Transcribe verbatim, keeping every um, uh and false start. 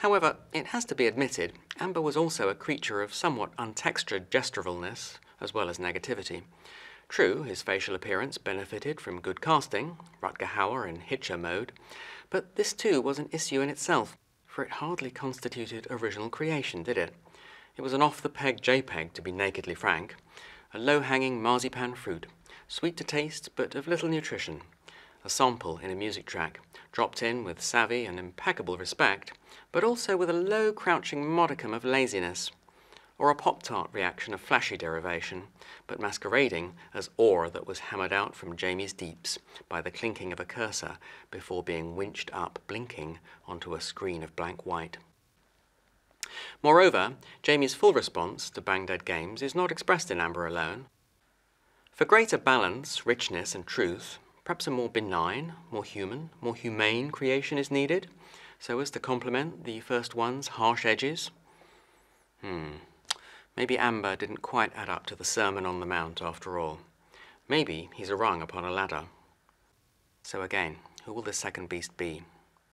However, it has to be admitted, Amber was also a creature of somewhat untextured gesturalness, as well as negativity. True, his facial appearance benefited from good casting, Rutger Hauer in Hitcher mode, but this too was an issue in itself, for it hardly constituted original creation, did it? It was an off-the-peg JPEG, to be nakedly frank, a low-hanging marzipan fruit, sweet to taste but of little nutrition, a sample in a music track, dropped in with savvy and impeccable respect, but also with a low crouching modicum of laziness, or a pop-tart reaction of flashy derivation, but masquerading as ore that was hammered out from Jaymi's deeps by the clinking of a cursor before being winched up blinking onto a screen of blank white. Moreover, Jaymi's full response to Bang Dead Games is not expressed in Amber alone. For greater balance, richness and truth, perhaps a more benign, more human, more humane creation is needed, so as to complement the first one's harsh edges. Hmm. Maybe Amber didn't quite add up to the Sermon on the Mount after all. Maybe he's a rung upon a ladder. So again, who will the second beast be?